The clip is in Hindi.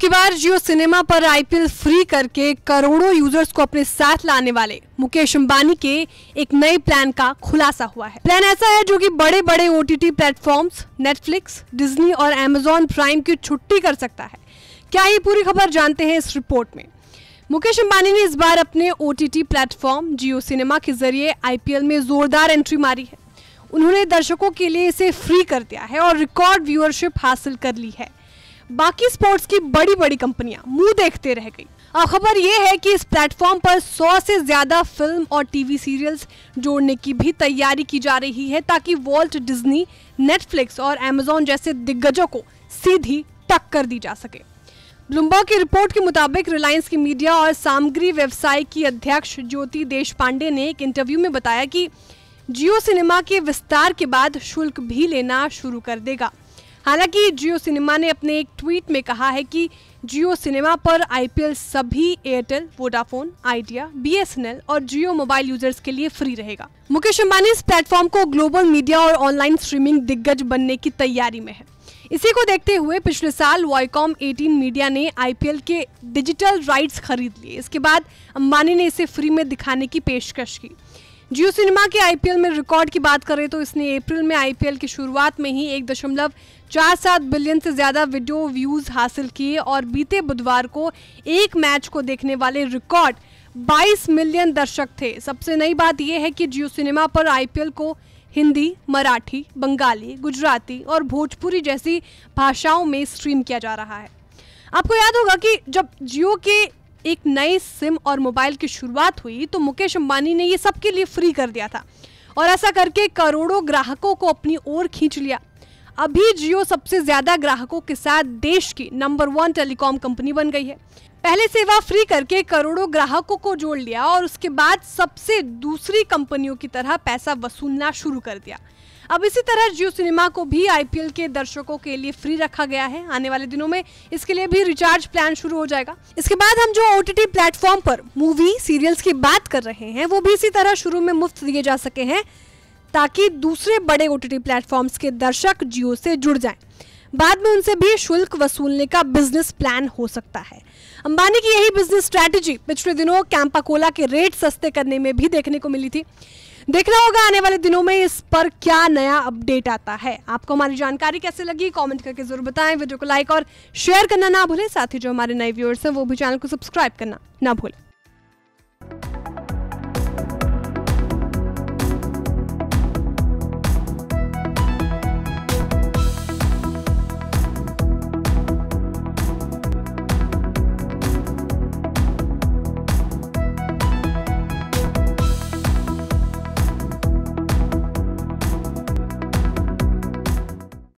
की बार जियो सिनेमा पर आईपीएल फ्री करके करोड़ों यूजर्स को अपने साथ लाने वाले मुकेश अंबानी के एक नए प्लान का खुलासा हुआ है। प्लान ऐसा है जो कि बड़े बड़े ओटीटी प्लेटफॉर्म्स नेटफ्लिक्स, डिज्नी और अमेजॉन प्राइम की छुट्टी कर सकता है। क्या ये पूरी खबर जानते हैं इस रिपोर्ट में। मुकेश अंबानी ने इस बार अपने ओटीटी प्लेटफॉर्म जियो सिनेमा के जरिए आईपीएल में जोरदार एंट्री मारी है। उन्होंने दर्शकों के लिए इसे फ्री कर दिया है और रिकॉर्ड व्यूअरशिप हासिल कर ली है। बाकी स्पोर्ट्स की बड़ी बड़ी कंपनियां मुंह देखते रह गई। अब खबर यह है कि इस प्लेटफॉर्म पर 100 से ज्यादा फिल्म और टीवी सीरियल्स जोड़ने की भी तैयारी की जा रही है ताकि वॉल्ट डिज्नी, नेटफ्लिक्स और अमेजॉन जैसे दिग्गजों को सीधी टक्कर दी जा सके। ब्लूमबर्ग की रिपोर्ट के मुताबिक रिलायंस की मीडिया और सामग्री व्यवसाय की अध्यक्ष ज्योति देशपांडे ने एक इंटरव्यू में बताया कि जियो सिनेमा के विस्तार के बाद शुल्क भी लेना शुरू कर देगा। हालांकि जियो सिनेमा ने अपने एक ट्वीट में कहा है कि जियो सिनेमा पर आईपीएल सभी एयरटेल, वोडाफोन, आइडिया, बीएसएनएल और जियो मोबाइल यूजर्स के लिए फ्री रहेगा। मुकेश अंबानी इस प्लेटफॉर्म को ग्लोबल मीडिया और ऑनलाइन स्ट्रीमिंग दिग्गज बनने की तैयारी में है। इसी को देखते हुए पिछले साल वाईकॉम 18 मीडिया ने आईपीएल के डिजिटल राइट्स खरीद लिए। इसके बाद अंबानी ने इसे फ्री में दिखाने की पेशकश की। जियो सिनेमा के आईपीएल में रिकॉर्ड की बात करें तो इसने अप्रैल में आईपीएल की शुरुआत में ही 1.47 बिलियन से ज्यादा वीडियो व्यूज हासिल किए और बीते बुधवार को एक मैच को देखने वाले रिकॉर्ड 22 मिलियन दर्शक थे। सबसे नई बात यह है कि जियो सिनेमा पर आईपीएल को हिंदी, मराठी, बंगाली, गुजराती और भोजपुरी जैसी भाषाओं में स्ट्रीम किया जा रहा है। आपको याद होगा कि जब जियो के एक नए सिम और मोबाइल की शुरुआत हुई तो मुकेश अंबानी ने ये सबके लिए फ्री कर दिया था और ऐसा करके करोड़ों ग्राहकों को अपनी ओर खींच लिया। अभी जियो सबसे ज्यादा ग्राहकों के साथ देश की नंबर 1 टेलीकॉम कंपनी बन गई है। पहले सेवा फ्री करके करोड़ों ग्राहकों को जोड़ लिया और उसके बाद सबसे दूसरी कंपनियों की तरह पैसा वसूलना शुरू कर दिया। अब इसी तरह जियो सिनेमा को भी आईपीएल के दर्शकों के लिए फ्री रखा गया है। आने वाले दिनों में इसके लिए भी रिचार्ज प्लान शुरू हो जाएगा। इसके बाद हम जो ओटीटी प्लेटफॉर्म पर मूवी, सीरियल्स की बात कर रहे हैं वो भी इसी तरह शुरू में मुफ्त दिए जा सके हैं ताकि दूसरे बड़े ओटीटी प्लेटफॉर्म्स के दर्शक जियो से जुड़ जाएं। बाद में उनसे भी शुल्क वसूलने का बिजनेस प्लान हो सकता है। अंबानी की यही बिजनेस स्ट्रैटेजी पिछले दिनों कैंपा कोला के रेट सस्ते करने में भी देखने को मिली थी। देखना होगा आने वाले दिनों में इस पर क्या नया अपडेट आता है। आपको हमारी जानकारी कैसे लगी कमेंट करके जरूर बताएं। वीडियो को लाइक और शेयर करना ना भूलें। साथ ही जो हमारे नए व्यूअर्स हैं वो भी चैनल को सब्सक्राइब करना ना भूलें।